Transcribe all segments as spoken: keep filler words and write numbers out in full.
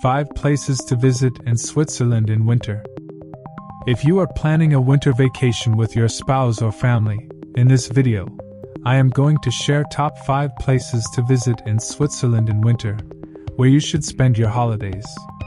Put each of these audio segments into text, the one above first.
five places to visit in Switzerland in winter. If you are planning a winter vacation with your spouse or family, in this video, I am going to share top five places to visit in Switzerland in winter, where you should spend your holidays.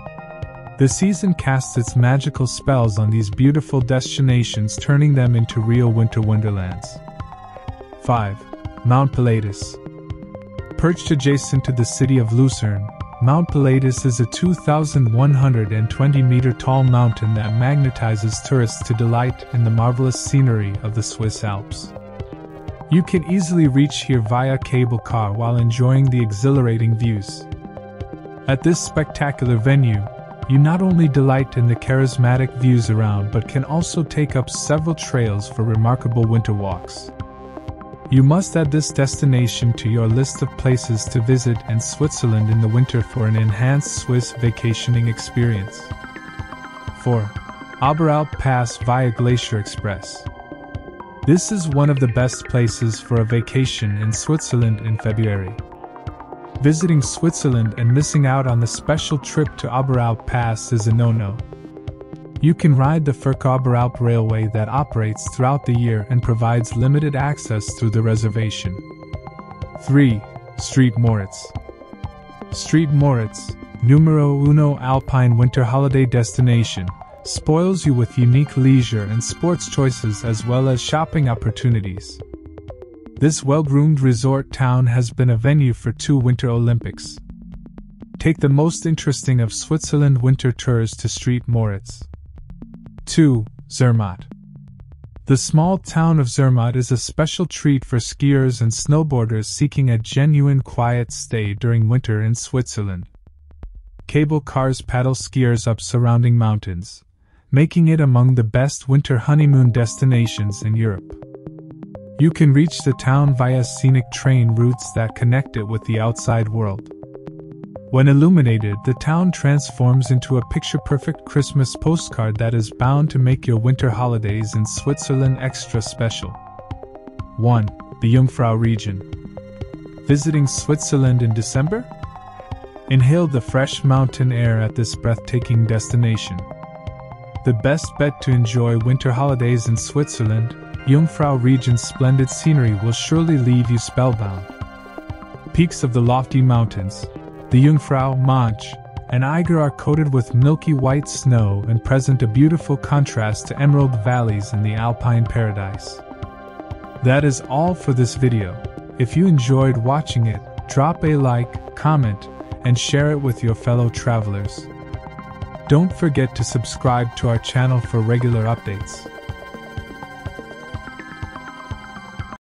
The season casts its magical spells on these beautiful destinations, turning them into real winter wonderlands. five. Mount Pilatus. Perched adjacent to the city of Lucerne, Mount Pilatus is a two thousand one hundred twenty meter tall mountain that magnetizes tourists to delight in the marvelous scenery of the Swiss Alps. You can easily reach here via cable car while enjoying the exhilarating views. At this spectacular venue, you not only delight in the charismatic views around but can also take up several trails for remarkable winter walks. You must add this destination to your list of places to visit in Switzerland in the winter for an enhanced Swiss vacationing experience. four. Oberalp Pass via Glacier Express. This is one of the best places for a vacation in Switzerland in February. Visiting Switzerland and missing out on the special trip to Oberalp Pass is a no-no. You can ride the Furka-Oberalp Railway that operates throughout the year and provides limited access through the reservation. three. Street Moritz. Street Moritz, numero uno alpine winter holiday destination, spoils you with unique leisure and sports choices as well as shopping opportunities. This well-groomed resort town has been a venue for two Winter Olympics. Take the most interesting of Switzerland winter tours to Street Moritz. two. Zermatt. The small town of Zermatt is a special treat for skiers and snowboarders seeking a genuine quiet stay during winter in Switzerland. Cable cars paddle skiers up surrounding mountains, making it among the best winter honeymoon destinations in Europe. You can reach the town via scenic train routes that connect it with the outside world. When illuminated, the town transforms into a picture-perfect Christmas postcard that is bound to make your winter holidays in Switzerland extra special. one. The Jungfrau region. Visiting Switzerland in December? Inhale the fresh mountain air at this breathtaking destination. The best bet to enjoy winter holidays in Switzerland, Jungfrau region's splendid scenery will surely leave you spellbound. Peaks of the lofty mountains, the Jungfrau, Manch, and Eiger are coated with milky white snow and present a beautiful contrast to emerald valleys in the alpine paradise. That is all for this video. If you enjoyed watching it, drop a like, comment, and share it with your fellow travelers. Don't forget to subscribe to our channel for regular updates.